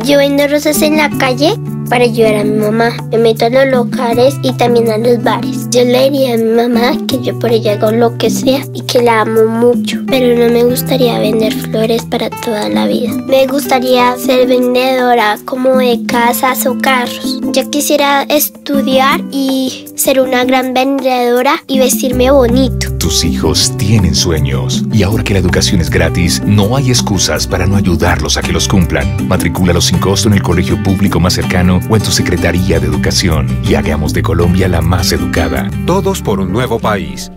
Yo vendo rosas en la calle para ayudar a mi mamá. Me meto a los locales y también a los bares. Yo le diría a mi mamá que yo por ella hago lo que sea y que la amo mucho. Pero no me gustaría vender flores para toda la vida. Me gustaría ser vendedora como de casas o carros. Yo quisiera estudiar y ser una gran vendedora y vestirme bonito. Tus hijos tienen sueños y ahora que la educación es gratis, no hay excusas para no ayudarlos a que los cumplan. Matricúlalos sin costo en el colegio público más cercano o en tu Secretaría de Educación y hagamos de Colombia la más educada. Todos por un nuevo país.